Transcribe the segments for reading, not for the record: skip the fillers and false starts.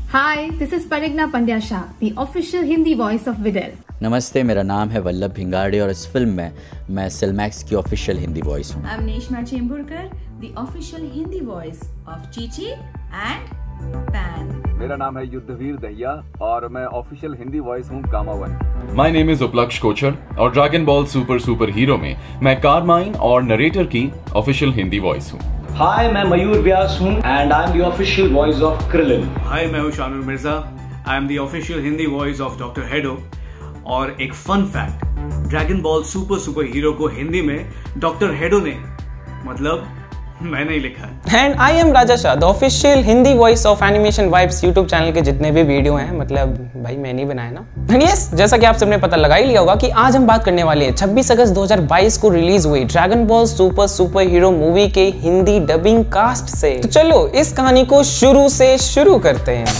Hi, this is Parigna Pandya Shah, the official Hindi voice of Videl. नमस्ते, मेरा नाम है वल्लभ भिंगाड़े और इस फिल्म में मैं सिल्मैक्स की ऑफिशियल हिंदी वॉइस हूँ। I am Neshma Chemburkar, the official Hindi voice of Chichi and Pan. मेरा नाम है युद्धवीर दहिया और मैं ऑफिशियल हिंदी वॉइस हूँ Gamma one. My name is Uplaksh Kochar और ड्रैगन बॉल सुपर हीरो में मैं कारमाइन और नरेटर की ऑफिशियल हिंदी वॉइस हूँ। हाय, मैं मयूर व्यास हूँ and I am the official voice of Krillin. Hi, मैं हूँ Shanoor Mirza, I am the official Hindi voice of doctor Hedo. और एक fun fact, Dragon ball super Hero को हिंदी में डॉक्टर हेडो ने मतलब मैंने ही लिखा है। And I am Raja Shah, the official Hindi voice of Animation Vibes YouTube channel के जितने भी वीडियो हैं, मतलब भाई मैंने ही बनाया ना। एंड यस, जैसा कि आप सबने पता लगा ही लिया होगा कि आज हम बात करने वाले हैं 26 अगस्त 2022 को रिलीज हुई Dragon ball super hero movie के हिंदी डबिंग कास्ट से। तो चलो इस कहानी को शुरू से शुरू करते हैं।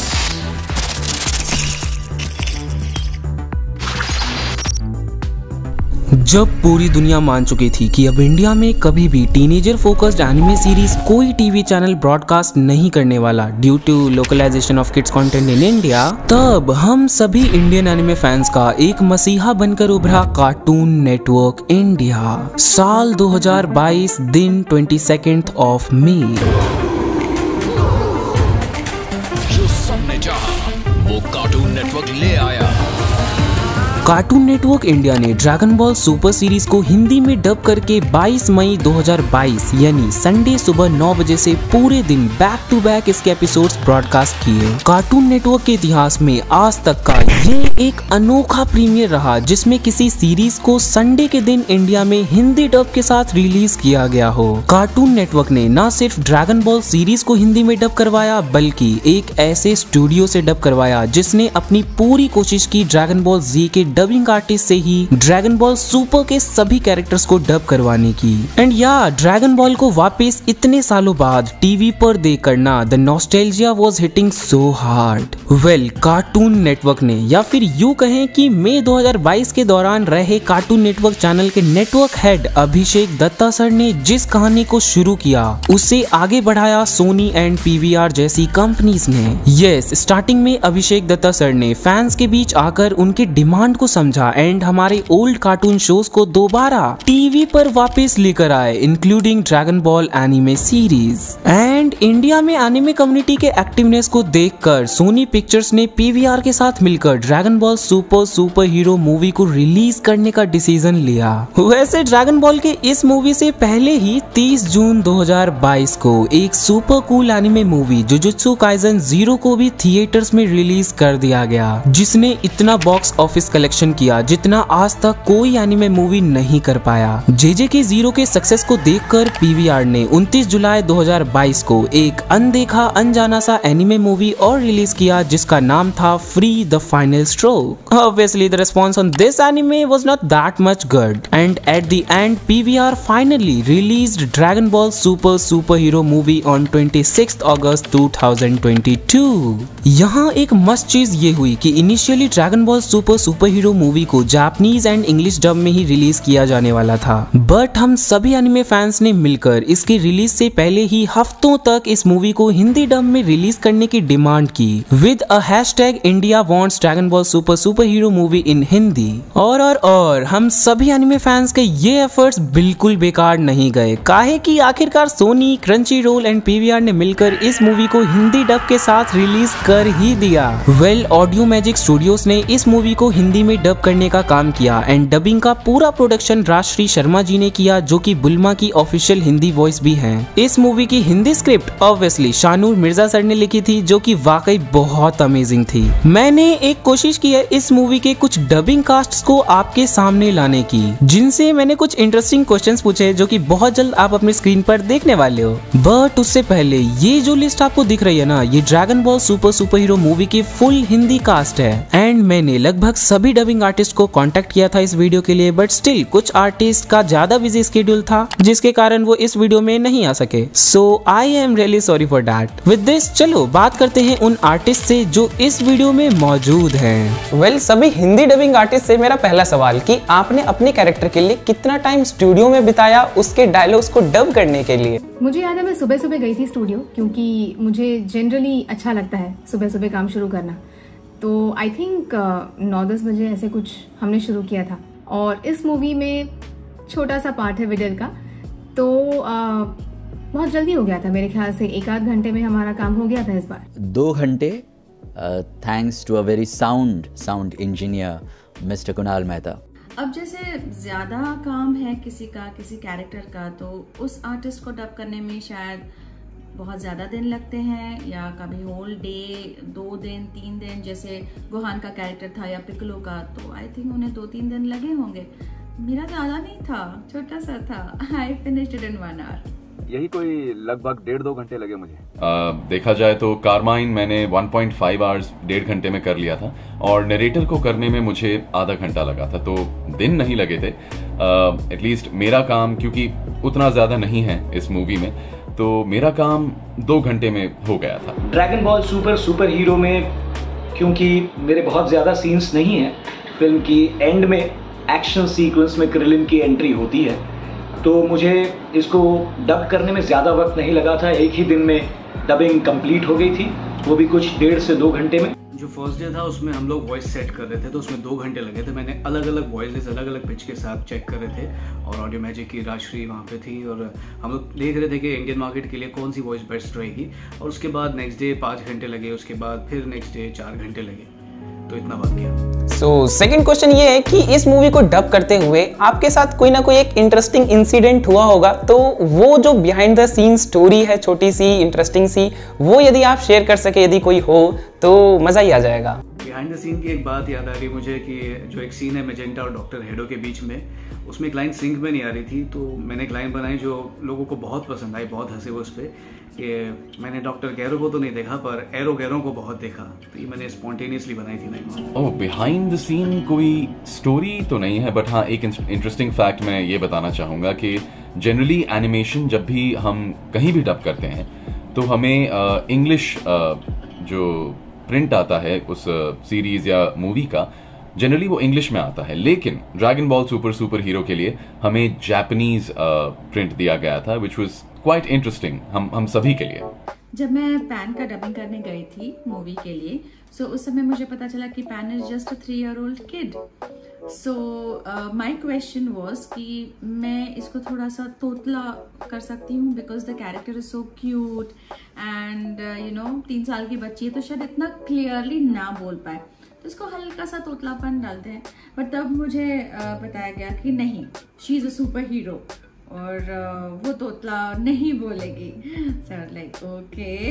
जब पूरी दुनिया मान चुकी थी कि अब इंडिया में कभी भी टीनेजर फोकस्ड एनिमे सीरीज कोई टीवी चैनल ब्रॉडकास्ट नहीं करने वाला due to localisation of kids content in India, तब हम सभी इंडियन एनिमे फैंस का एक मसीहा बनकर उभरा कार्टून नेटवर्क इंडिया। साल 2022, दिन 22 ऑफ मई। जो सबने चाहा वो कार्टून नेटवर्क ले आया। कार्टून नेटवर्क इंडिया ने ड्रैगन बॉल सुपर सीरीज को हिंदी में डब करके 22 मई 2022 यानी संडे सुबह 9 बजे से पूरे दिन बैक टू बैक इसके एपिसोड्स ब्रॉडकास्ट किए। कार्टून नेटवर्क के इतिहास में आज तक का ये एक अनोखा प्रीमियर रहा जिसमें किसी सीरीज को संडे के दिन इंडिया में हिंदी डब के साथ रिलीज किया गया हो। कार्टून नेटवर्क ने न सिर्फ ड्रैगन बॉल सीरीज को हिंदी में डब करवाया बल्कि एक ऐसे स्टूडियो से डब करवाया जिसने अपनी पूरी कोशिश की ड्रैगन बॉल जी के डबिंग आर्टिस्ट से ही ड्रैगन बॉल सुपर के सभी कैरेक्टर्स को डब करवाने की। एंड या ड्रैगन बॉल को वापस इतने सालों बाद टीवी पर देख करना the nostalgia was hitting so hard. Well, Cartoon Network ने या फिर यूं कहें कि मई 2022 के दौरान रहे कार्टून नेटवर्क चैनल के network head Abhishek Datta sir ने जिस कहानी को शुरू किया उसे आगे बढ़ाया सोनी एंड पीवीआर जैसी कंपनीज ने। यस, स्टार्टिंग में अभिषेक दत्ता सर ने फैंस के बीच आकर उनके डिमांड को समझा एंड हमारे ओल्ड कार्टून शोज को दोबारा टीवी पर वापस लेकर आए, including Dragon Ball anime series. And India में एनिमे कम्युनिटी के एक्टिवनेस को देखकर सोनी पिक्चर्स ने पीवीआर के साथ मिलकर Dragon ball super hero movie को रिलीज करने का डिसीजन लिया। वैसे ड्रैगन बॉल के इस मूवी से पहले ही 30 जून 2022 को एक super cool anime movie Jujutsu Kaisen 0 को भी थिएटर्स में रिलीज कर दिया गया, जिसने इतना बॉक्स ऑफिस कलेक्शन किया जितना आज तक कोई एनिमे मूवी नहीं कर पाया। जेजेके 0 के सक्सेस को देखकर पीवीआर ने 29 जुलाई 2022 को एक अनदेखा अनजाना सा एनिमे मूवी और रिलीज किया जिसका नाम था free the final stroke. Obviously the response on this anime was not that much good and at the end PVR finally released Dragon Ball Super Hero movie on 26th August 2022। यहाँ एक मस्त चीज ये हुई कि initially Dragon ball super hero movie को Japanese and English dub में ही रिलीज किया जाने वाला था, बट हम सभी एनिमे फैंस ने मिलकर इसके रिलीज से पहले ही हफ्तों तक इस मूवी को हिंदी डब में रिलीज करने की डिमांड की with a hashtag India wants Dragon ball super hero movie in Hindi. और हम सभी एनिमे फैंस के ये एफर्ट्स बिल्कुल बेकार नहीं गए, काहे कि आखिरकार Sony, Crunchyroll and PVR ने मिलकर इस मूवी को हिंदी डब के साथ रिलीज कर ही दिया। वेल, ऑडियो मैजिक स्टूडियोज ने इस मूवी को हिंदी में डब करने का काम किया एंड डबिंग का पूरा प्रोडक्शन राजश्री शर्मा जी ने किया जो कि बुल्मा की ऑफिशियल हिंदी वॉइस भी हैं। इस मूवी की Hindi script obviously Shanoor Mirza sir ने लिखी थी जो कि वाकई बहुत अमेजिंग थी। मैंने एक कोशिश की है इस मूवी के कुछ डबिंग कास्ट्स को आपके सामने लाने की, जिनसे मैंने कुछ इंटरेस्टिंग क्वेश्चंस पूछे जो कि बहुत जल्द आप अपने स्क्रीन पर देखने वाले हो। बट उससे पहले ये जो लिस्ट आपको दिख रही है ना, ये dragon ball super hero movie की फुल हिंदी कास्ट है एंड मैंने लगभग सभी डबिंग आर्टिस्ट को कांटेक्ट किया था इस वीडियो के लिए, बट स्टिल कुछ आर्टिस्ट का ज्यादा बिजी स्केड्यूल था जिसके कारण वो इस वीडियो में नहीं आ सके। So I am really sorry for that. With this चलो बात करते हैं उन आर्टिस्ट से जो इस वीडियो में मौजूद हैं। वेल, सभी हिंदी डबिंग आर्टिस्ट से मेरा पहला सवाल कि आपने अपने कैरेक्टर के लिए कितना टाइम स्टूडियो में बिताया उसके डायलॉग्स को डब करने के लिए? मुझे याद है मैं सुबह सुबह गई थी स्टूडियो, क्योंकि मुझे जनरली अच्छा लगता है सुबह सुबह काम शुरू करना। तो आई थिंक 9-10 बजे ऐसे कुछ हमने शुरू किया था। और इस मूवी में छोटा सा पार्ट है विडल का, तो बहुत जल्दी हो गया था। मेरे ख्याल से 1-8 घंटे में हमारा काम हो गया था इस बार। 2 घंटे, thanks to a very sound engineer mister Kunal Mehta. अब जैसे ज़्यादा काम है किसी कैरेक्टर का, तो उस आर्टिस्ट को डब करने में शायद बहुत ज़्यादा दिन लगते हैं, या कभी होल डे, 2 दिन 3 दिन, जैसे गोहान का कैरेक्टर था या पिकलो का, तो आई थिंक उन्हें 2-3 दिन लगे होंगे। मेरा ज़्यादा नहीं था, छोटा सा था। I finished it in 1 hour. यही कोई लगभग 1.5-2 घंटे लगे मुझे। देखा जाए तो कारमाइन मैंने 1.5 आवर्स 1.5 घंटे में कर लिया था, और नरेटर को करने में मुझे आधा घंटा लगा था, तो दिन नहीं लगे थे। एटलीस्ट मेरा काम, क्योंकि उतना ज़्यादा नहीं है इस मूवी में, तो मेरा काम 2 घंटे में हो गया था। ड्रैगन बॉल सुपर हीरो में क्योंकि मेरे बहुत ज़्यादा सीन्स नहीं हैं, फिल्म की एंड में एक्शन सीक्वेंस में क्रिलिन की एंट्री होती है, तो मुझे इसको डब करने में ज़्यादा वक्त नहीं लगा था। एक ही दिन में डबिंग कंप्लीट हो गई थी, वो भी कुछ 1.5 से 2 घंटे में। जो फर्स्ट डे था उसमें हम लोग वॉइस सेट कर रहे थे, तो उसमें 2 घंटे लगे थे। मैंने अलग अलग वॉइसेस अलग अलग पिच के साथ चेक कर रहे थे, और ऑडियो मैजिक की राजश्री वहाँ पे थी, और हम लोग देख रहे थे कि इंडियन मार्केट के लिए कौन सी वॉइस बेस्ट रहेगी। और उसके बाद नेक्स्ट डे 5 घंटे लगे, उसके बाद फिर नेक्स्ट डे 4 घंटे लगे, तो इतना बात किया। सो सेकंड क्वेश्चन ये है कि इस मूवी को डब करते हुए आपके साथ कोई ना कोई एक इंटरेस्टिंग इंसिडेंट हुआ होगा, तो वो जो बिहाइंड द सीन स्टोरी है, छोटी सी इंटरेस्टिंग सी, वो यदि आप शेयर कर सके, यदि कोई हो तो मजा ही आ जाएगा। बिहाइंड द सीन की एक बात याद आ रही मुझे कि जो एक सीन है मेजेंटा और डॉक्टर हेडो के बीच में, उसमें एक लाइन सिंक में नहीं आ रही थी, तो मैंने एक लाइन बनाई जो लोगों को बहुत पसंद आई, बहुत हंसे वो उस पर, कि मैंने डॉक्टर गैरो को तो नहीं देखा पर एरो गैरो को बहुत देखा। तो ये मैंने स्पॉन्टेनियसली बनाई थी line. Oh, behind the scene कोई स्टोरी तो नहीं है, बट हाँ एक इंटरेस्टिंग फैक्ट मैं ये बताना चाहूँगा कि जनरली एनिमेशन जब भी हम कहीं भी डब करते हैं तो हमें इंग्लिश जो प्रिंट आता है उस सीरीज या मूवी का, जनरली वो इंग्लिश में आता है, लेकिन ड्रैगन बॉल सुपर हीरो के लिए हमें जापानीज प्रिंट दिया गया था, विच वाज क्वाइट इंटरेस्टिंग हम सभी के लिए। जब मैं पैन का डबिंग करने गई थी मूवी के लिए, सो उस समय मुझे पता चला कि Pan is just a 3-year-old kid. So my question was कि मैं इसको थोड़ा सा तोतला कर सकती हूँ, because the character is so cute and 3 साल की बच्ची है, तो शायद इतना क्लियरली ना बोल पाए, तो इसको हल्का सा तोतलापन डालते हैं। बट तब मुझे बताया गया कि नहीं, she is a super hero और वो तोतला नहीं बोलेगी। सो लाइक ओके,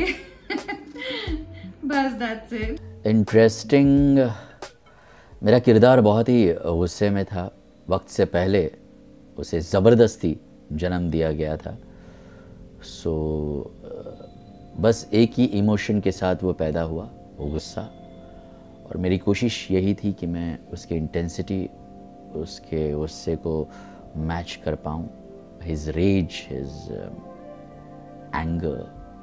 बस दैट्स इट। इंटरेस्टिंग, मेरा किरदार बहुत ही गुस्से में था। वक्त से पहले उसे ज़बरदस्ती जन्म दिया गया था, सो बस एक ही इमोशन के साथ वो पैदा हुआ, वो गुस्सा। और मेरी कोशिश यही थी कि मैं उसकी इंटेंसिटी, उसके गुस्से को मैच कर पाऊँ, हिज रेज, हिज एंगर,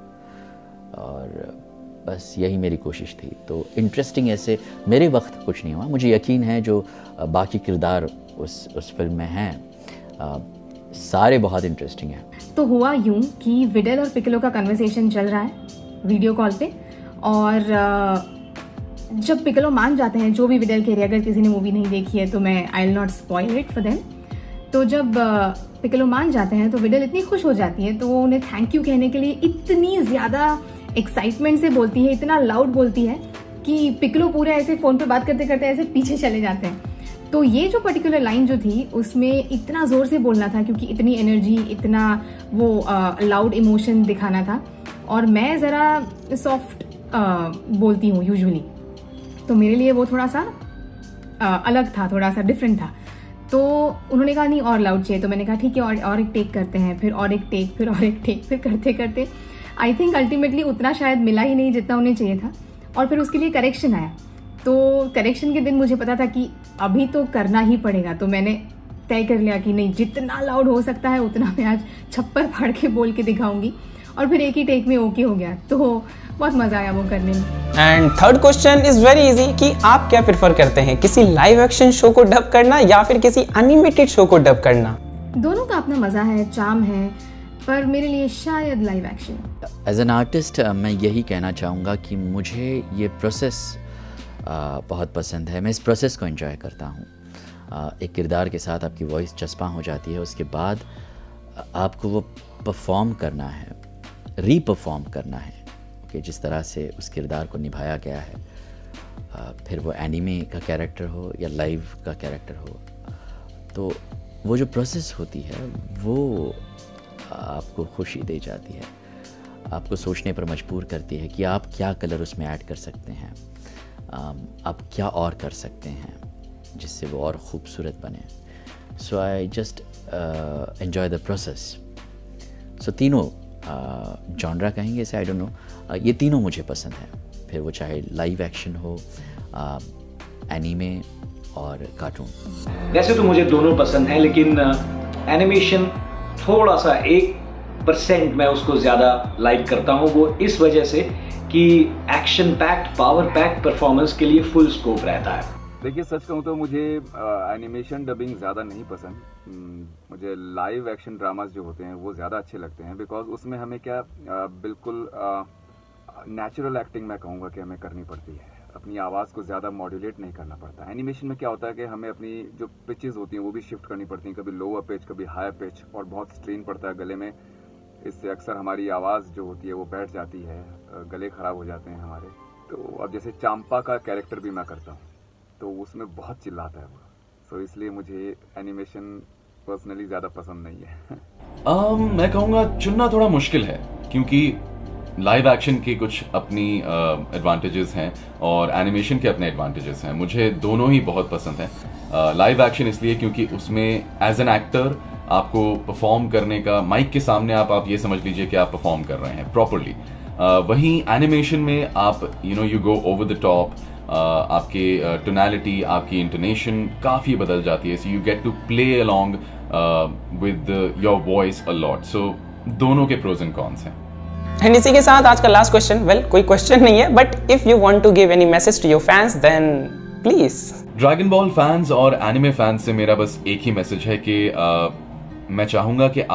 और बस यही मेरी कोशिश थी। तो इंटरेस्टिंग ऐसे मेरे वक्त कुछ नहीं हुआ। मुझे यकीन है जो बाकी किरदार उस फिल्म में हैं सारे बहुत इंटरेस्टिंग हैं। तो हुआ यूं कि विडल और पिकलो का कन्वर्सेशन चल रहा है वीडियो कॉल पे, और जब पिकलो मान जाते हैं, जो भी विडल कह रहे हैं, अगर किसी ने मूवी नहीं देखी है तो मैं I will not spoil it for them, तो जब पिकलो मान जाते हैं तो विडल इतनी खुश हो जाती है, तो वो उन्हें थैंक यू कहने के लिए इतनी ज़्यादा एक्साइटमेंट से बोलती है, इतना लाउड बोलती है कि पिकलो पूरे ऐसे फ़ोन पे बात करते करते ऐसे पीछे चले जाते हैं। तो ये जो पर्टिकुलर लाइन जो थी उसमें इतना ज़ोर से बोलना था, क्योंकि इतनी एनर्जी, इतना वो लाउड इमोशन दिखाना था, और मैं ज़रा सॉफ्ट बोलती हूँ यूजुअली, तो मेरे लिए वो थोड़ा सा अलग था, थोड़ा सा डिफरेंट था। तो उन्होंने कहा नहीं और लाउड चाहिए, तो मैंने कहा ठीक है और एक टेक करते हैं, फिर और एक टेक, फिर और एक टेक, फिर करते करते आई थिंक अल्टीमेटली उतना शायद मिला ही नहीं जितना उन्हें चाहिए था, और फिर उसके लिए करेक्शन आया। तो करेक्शन के दिन मुझे पता था कि अभी तो करना ही पड़ेगा, तो मैंने तय कर लिया कि नहीं, जितना लाउड हो सकता है उतना मैं आज छप्पर फाड़ के बोल के दिखाऊंगी, और फिर एक ही टेक में ओके हो गया। तो बहुत मजा आया वो करने में। And third question is very easy कि आप क्या प्रेफर करते हैं, किसी लाइव एक्शन शो को डब करना या फिर किसी एनिमेटेड शो को डब करना? दोनों का अपना मजा है, चार्म है, पर मेरे लिए शायद live action. As an artist मैं यही कहना चाहूँगा कि मुझे ये प्रोसेस बहुत पसंद है। मैं इस प्रोसेस को एंजॉय करता हूँ। एक किरदार के साथ आपकी वॉइस चस्पा हो जाती है, उसके बाद आपको वो परफॉर्म करना है, री-परफॉर्म करना है कि जिस तरह से उस किरदार को निभाया गया है, फिर वो एनीमे का कैरेक्टर हो या लाइव का कैरेक्टर हो। तो वो जो प्रोसेस होती है वो आपको खुशी दे जाती है, आपको सोचने पर मजबूर करती है कि आप क्या कलर उसमें ऐड कर सकते हैं, आप क्या और कर सकते हैं जिससे वो और ख़ूबसूरत बने। So I just enjoy the process. So तीनों जॉनरा कहेंगे इसे, आई डोंट नो, ये तीनों मुझे पसंद है, फिर वो चाहे लाइव एक्शन हो, एनीमे और कार्टून। वैसे तो मुझे दोनों पसंद हैं, लेकिन एनिमेशन थोड़ा सा 1% मैं उसको ज़्यादा लाइक करता हूँ। वो इस वजह से कि action packed, power packed performance के लिए फुल स्कोप रहता है। देखिए, सच कहूँ तो मुझे एनिमेशन डबिंग ज़्यादा नहीं पसंद। मुझे लाइव एक्शन ड्रामास जो होते हैं वो ज़्यादा अच्छे लगते हैं, बिकॉज उसमें हमें क्या बिल्कुल नेचुरल एक्टिंग मैं कहूँगा कि हमें करनी पड़ती है, अपनी आवाज़ को ज़्यादा मॉड्यूलेट नहीं करना पड़ता। एनिमेशन में क्या होता है कि हमें अपनी जो पिचेस होती हैं वो भी शिफ्ट करनी पड़ती हैं, कभी लोअर पिच कभी हायर पिच, और बहुत स्ट्रेन पड़ता है गले में। इससे अक्सर हमारी आवाज़ जो होती है वो बैठ जाती है, गले ख़राब हो जाते हैं हमारे। तो अब जैसे चांपा का कैरेक्टर भी मैं करता हूँ, तो उसमें बहुत चिल्लाता है वो, सो इसलिए मुझे एनिमेशन पर्सनली ज़्यादा पसंद नहीं है। मैं कहूँगा चुनना थोड़ा मुश्किल है, क्योंकि लाइव एक्शन के कुछ अपनी एडवांटेजेस हैं और एनिमेशन के अपने एडवांटेजेस हैं। मुझे दोनों ही बहुत पसंद हैं। लाइव एक्शन इसलिए क्योंकि उसमें एज एन एक्टर आपको परफॉर्म करने का, माइक के सामने आप ये समझ लीजिए कि आप परफॉर्म कर रहे हैं प्रॉपरली। वहीं एनिमेशन में आप you go over the top, आपके टोनैलिटी, आपकी इंटोनेशन काफ़ी बदल जाती है, so you get to play along with your voice a lot. So दोनों के प्रोज एंड कॉन्स हैं। एंड इसी के साथ आज का लास्ट क्वेश्चन, वेल कोई क्वेश्चन नहीं है, but if you want to give any message to your fans then please. Dragon ball fans और एनिमे फैंस से मेरा बस एक ही मैसेज है कि मैं चाहूंगा कि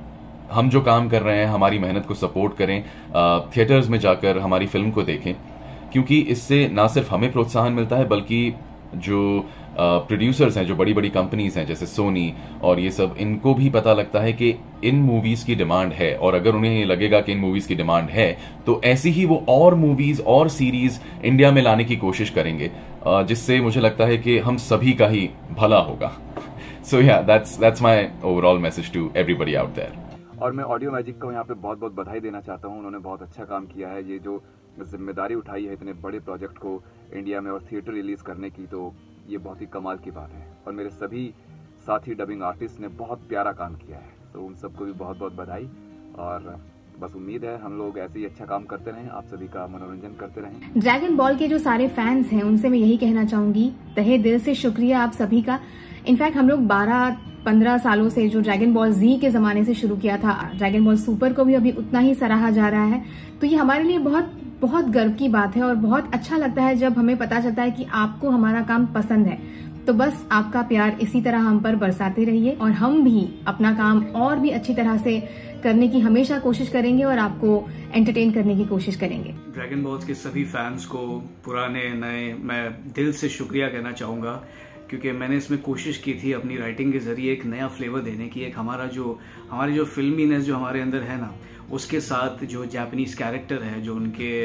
हम जो काम कर रहे हैं, हमारी मेहनत को सपोर्ट करें, थिएटर्स में जाकर हमारी फिल्म को देखें, क्योंकि इससे ना सिर्फ हमें प्रोत्साहन मिलता है बल्कि जो प्रोड्यूसर्स हैं, जो बड़ी बड़ी कंपनीज हैं जैसे सोनी और ये सब, इनको भी पता लगता है कि इन मूवीज की डिमांड है, और अगर उन्हें ये लगेगा कि इन मूवीज की डिमांड है तो ऐसी ही वो और मूवीज और सीरीज इंडिया में लाने की कोशिश करेंगे, जिससे मुझे लगता है कि हम सभी का ही भला होगा। So yeah that's my overall message to everybody out there. और मैं ऑडियो मैजिक को यहाँ पे बहुत बहुत बधाई देना चाहता हूँ। उन्होंने बहुत अच्छा काम किया है, ये जो जिम्मेदारी उठाई है इतने बड़े प्रोजेक्ट को इंडिया में और थिएटर रिलीज करने की, तो ये बहुत ही कमाल की बात है। और मेरे सभी साथी डबिंग आर्टिस्ट ने बहुत प्यारा काम किया है, तो उन सबको भी बहुत बहुत बधाई। और बस उम्मीद है हम लोग ऐसे ही अच्छा काम करते रहें, आप सभी का मनोरंजन करते रहें। ड्रैगन बॉल के जो सारे फैंस हैं उनसे मैं यही कहना चाहूंगी, तहे दिल से शुक्रिया आप सभी का। इनफैक्ट हम लोग 12-15 सालों से जो ड्रैगन बॉल जी के जमाने से शुरू किया था, ड्रैगन बॉल सुपर को भी अभी उतना ही सराहा जा रहा है, तो ये हमारे लिए बहुत बहुत गर्व की बात है और बहुत अच्छा लगता है जब हमें पता चलता है कि आपको हमारा काम पसंद है। तो बस आपका प्यार इसी तरह हम पर बरसाते रहिए और हम भी अपना काम और भी अच्छी तरह से करने की हमेशा कोशिश करेंगे और आपको एंटरटेन करने की कोशिश करेंगे। ड्रैगन बॉल्स के सभी फैंस को, पुराने नए, मैं दिल से शुक्रिया कहना चाहूँगा, क्योंकि मैंने इसमें कोशिश की थी अपनी राइटिंग के जरिए एक नया फ्लेवर देने की, एक हमारी जो फिल्मीनेस जो हमारे अंदर है ना, उसके साथ जो जापानीज कैरेक्टर है, जो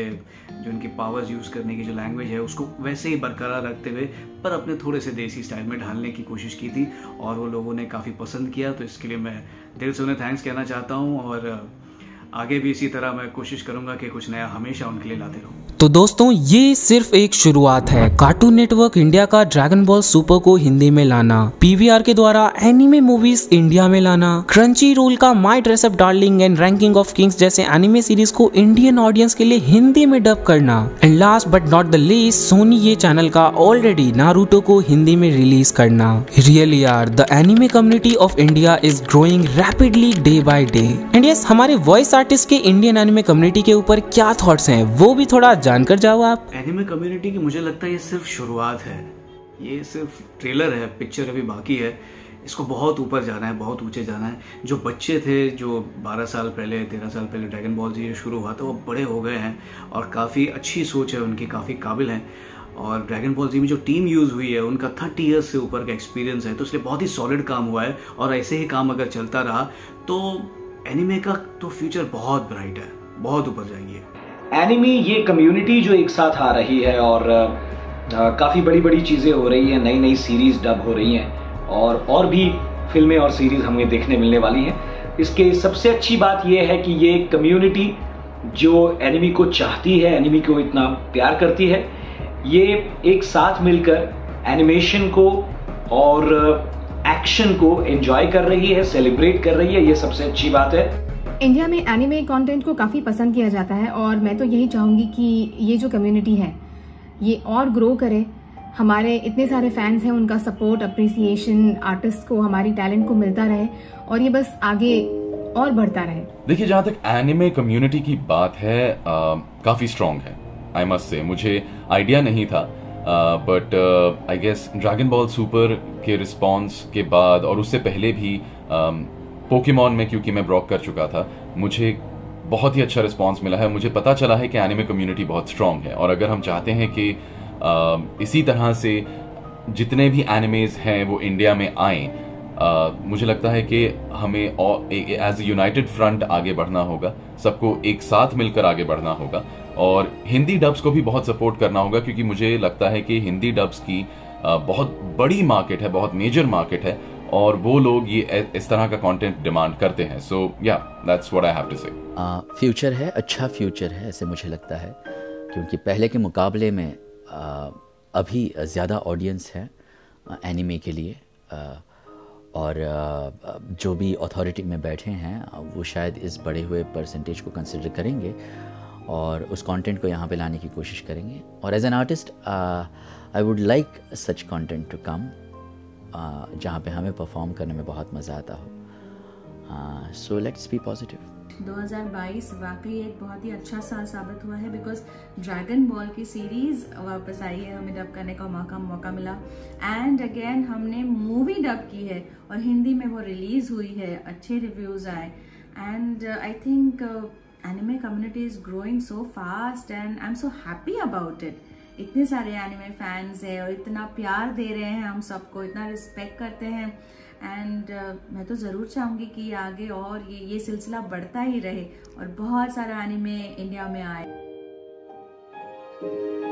उनके पावर्स यूज़ करने की जो लैंग्वेज है, उसको वैसे ही बरकरार रखते हुए पर अपने थोड़े से देसी स्टाइल में ढालने की कोशिश की थी और वो लोगों ने काफ़ी पसंद किया। तो इसके लिए मैं दिल से उन्हें थैंक्स कहना चाहता हूँ। और आगे भी इसी तरह मैं कोशिश करूंगा कि कुछ नया हमेशा उनके लिए लाते रहूं। तो दोस्तों ये सिर्फ एक शुरुआत है कार्टून नेटवर्क इंडिया का ड्रैगन बॉल सुपर को हिंदी में लाना, पीवीआर के द्वारा एनिमे मूवीज इंडिया में लाना, क्रंची रोल का my dress up darling and ranking of kings जैसे एनिमे सीरीज को इंडियन ऑडियंस के लिए हिंदी में डब करना, and last but not the least Sony Yay channel का ऑलरेडी नारुतो को हिंदी में रिलीज करना। रियली यार the anime community of India is growing rapidly day by day. And yes हमारे वॉइस आर्टिस्ट के इंडियन एनिमे कम्युनिटी के ऊपर क्या थॉट्स हैं वो भी थोड़ा जानकर जाओ आप। एनिमे कम्युनिटी की मुझे लगता है ये सिर्फ शुरुआत है, ये सिर्फ ट्रेलर है, पिक्चर अभी बाकी है। इसको बहुत ऊपर जाना है, बहुत ऊंचे जाना है। जो बच्चे थे जो 12 साल पहले 13 साल पहले ड्रैगन बॉल जी शुरू हुआ था वो बड़े हो गए हैं और काफ़ी अच्छी सोच है उनकी, काफ़ी काबिल हैं। और ड्रैगन बॉल जी में जो टीम यूज़ हुई है उनका 30 ईयर्स से ऊपर का एक्सपीरियंस है, तो इसलिए बहुत ही सॉलिड काम हुआ है। और ऐसे ही काम अगर चलता रहा तो एनिमे का तो फ्यूचर बहुत ब्राइट है, बहुत ऊपर जाएगी। एनिमे ये कम्युनिटी जो एक साथ आ रही है और काफ़ी बड़ी बड़ी चीज़ें हो रही हैं, नई नई सीरीज़ डब हो रही हैं और भी फिल्में और सीरीज़ हमें देखने मिलने वाली हैं। इसके सबसे अच्छी बात यह है कि ये कम्युनिटी जो एनिमे को चाहती है, एनिमे को इतना प्यार करती है, ये एक साथ मिलकर एनिमेशन को और एक्शन को एंजॉय कर रही है, सेलिब्रेट कर रही है। ये सबसे अच्छी बात है। इंडिया में एनिमे कंटेंट को काफ़ी पसंद किया जाता है और मैं तो यही चाहूँगी कि ये जो कम्युनिटी है ये और ग्रो करे। हमारे इतने सारे फैंस हैं, उनका सपोर्ट, अप्रिसिएशन आर्टिस्ट को, हमारी टैलेंट को मिलता रहे और ये बस आगे और बढ़ता रहे। देखिए जहाँ तक एनिमे कम्युनिटी की बात है काफ़ी स्ट्रॉन्ग है, आई मस्ट से। मुझे आइडिया नहीं था but I guess dragon ball super के रिस्पॉन्स के बाद और उससे पहले भी पोकेमॉन में क्योंकि मैं ब्रॉक कर चुका था, मुझे बहुत ही अच्छा रिस्पॉन्स मिला है। मुझे पता चला है कि एनिमे कम्युनिटी बहुत स्ट्रॉन्ग है और अगर हम चाहते हैं कि इसी तरह से जितने भी एनिमेज हैं वो इंडिया में आएँ, मुझे लगता है कि हमें एज ए यूनाइटेड फ्रंट आगे बढ़ना होगा, सबको एक साथ मिलकर आगे बढ़ना होगा और हिंदी डब्स को भी बहुत सपोर्ट करना होगा क्योंकि मुझे लगता है कि हिंदी डब्स की बहुत बड़ी मार्केट है, बहुत मेजर मार्केट है और वो लोग ये इस तरह का कंटेंट डिमांड करते हैं। So yeah that's what I have to say. Future है, अच्छा फ्यूचर है ऐसे मुझे लगता है क्योंकि पहले के मुकाबले में अभी ज़्यादा ऑडियंस है एनिमे के लिए और जो भी अथॉरिटी में बैठे हैं वो शायद इस बढ़े हुए परसेंटेज को कंसिडर करेंगे और उस कंटेंट को यहाँ पे लाने की कोशिश करेंगे। और as an artist I would like such content to come जहाँ पे हमें परफॉर्म करने में बहुत मज़ा आता हो। So let's be positive. 2022 वाकई एक बहुत ही अच्छा साल साबित हुआ है बिकॉज ड्रैगन बॉल की सीरीज वापस आई है, हमें डब करने का मौका मिला एंड अगेन हमने मूवी डब की है और हिंदी में वो रिलीज हुई है, अच्छे रिव्यूज आए and I think anime community is growing so fast and I am so happy about it. इतने सारे एनिमे फैंस हैं और इतना प्यार दे रहे हैं हम सबको, इतना रिस्पेक्ट करते हैं एंड मैं तो ज़रूर चाहूँगी कि आगे और ये सिलसिला बढ़ता ही रहे और बहुत सारा एनिमे इंडिया में आए।